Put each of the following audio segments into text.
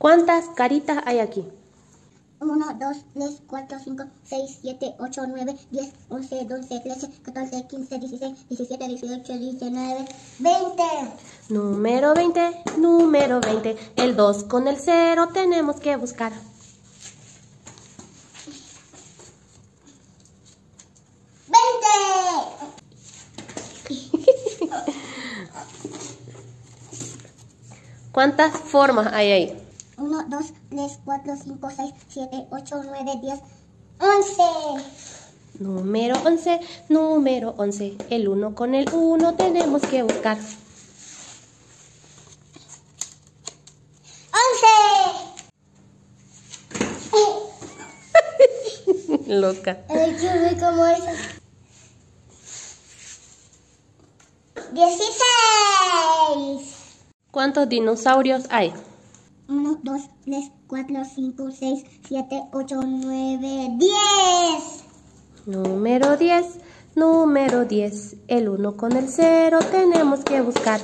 ¿Cuántas caritas hay aquí? 1, 2, 3, 4, 5, 6, 7, 8, 9, 10, 11, 12, 13, 14, 15, 16, 17, 18, 19, 20. Número 20, número 20. El 2 con el 0 tenemos que buscar. ¿Cuántas formas hay ahí? 1, 2, 3, 4, 5, 6, 7, 8, 9, 10, 11. Número 11, número 11. El 1 con el 1 tenemos que buscar. 11. Loca. Ay, qué rico, Marisa. 16. ¿Cuántos dinosaurios hay? 1, 2, 3, 4, 5, 6, 7, 8, 9, 10. Número 10, número 10. El 1 con el 0 tenemos que buscar.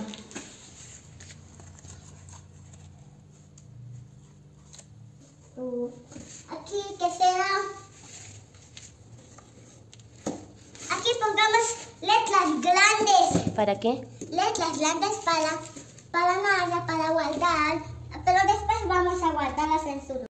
11. Aquí, ¿qué será? Aquí pongamos letras grandes. ¿Para qué? Letras grandes para nada, para guardar. Pero después vamos a guardarlas en su